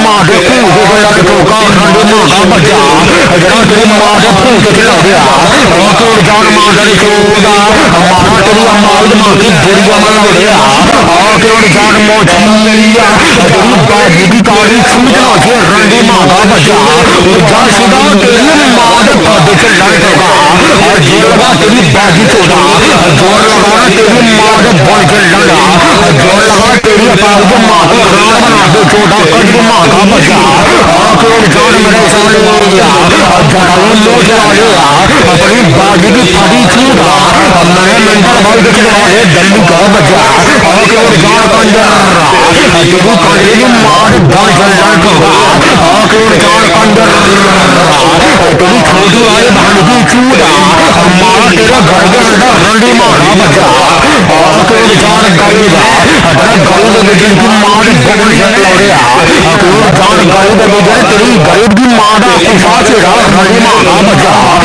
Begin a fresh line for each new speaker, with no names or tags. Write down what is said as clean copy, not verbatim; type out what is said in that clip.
मां दे फूट के लग ठोका रंडी मां का बच्चा जरा तेरी मां दे फूट के लग गया और जान मां दे चोदा हमारा तेरी अमाल मां की बुढ़िया में लग गया और जान मोचिया तेरी बाजी की कारी छूटना के रंडी मां का बच्चा जा सीधा तेरी मां दे फद के लग ठोका और जोर लगा तेरी बाजी चोदा जोर लगा तेरी मां दे बन के लगा जोर लगा तेरी अपार को मां को राम बना दे चोदा कद मां का बच्चा और जान मेरे सामने आ गया जड़ाऊ लोट आ गया अपनी बाजी की फटी छूटा मैं मेंटल भाई के चले दिल्ली का बच्चा और जान कंजर तेरी कंजरी की मार बन के लगा और जान कंजर तेरी छोटी वाली बहन की चूड़ा मारा तेरा घर के अंदर रंडी मारा बच्चा और जान गईगा तेरा गई के बेटे की मार बन के लगा और जान गई के बेटे तेरी गरीब की मारा खुशा से रंडी मारा बच्चा